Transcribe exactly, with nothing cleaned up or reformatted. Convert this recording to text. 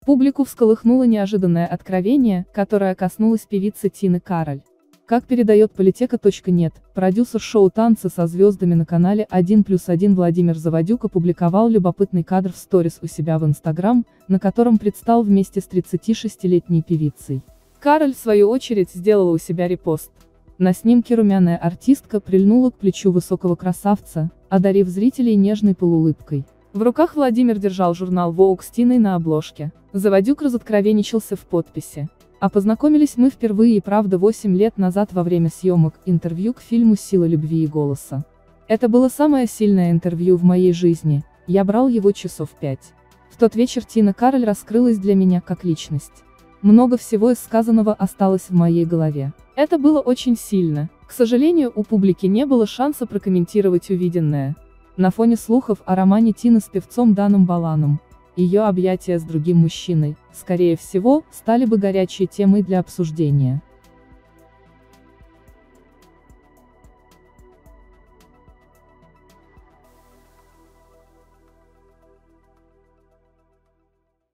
Публику всколыхнуло неожиданное откровение, которое коснулось певицы Тины Кароль. Как передает политека точка нет, продюсер шоу «Танцы со звездами» на канале один плюс один Владимир Заводюк опубликовал любопытный кадр в сторис у себя в Инстаграм, на котором предстал вместе с тридцатишестилетней певицей. Кароль, в свою очередь, сделала у себя репост. На снимке румяная артистка прильнула к плечу высокого красавца, одарив зрителей нежной полуулыбкой. В руках Владимир держал журнал Vogue с Тиной на обложке. Заводюк разоткровенничался в подписи. А познакомились мы впервые и правда восемь лет назад во время съемок интервью к фильму «Сила любви и голоса». Это было самое сильное интервью в моей жизни, я брал его часов пять. В тот вечер Тина Кароль раскрылась для меня как личность. Много всего из сказанного осталось в моей голове. Это было очень сильно. К сожалению, у публики не было шанса прокомментировать увиденное. На фоне слухов о романе Тины с певцом Даном Баланом, ее объятия с другим мужчиной, скорее всего, стали бы горячей темой для обсуждения.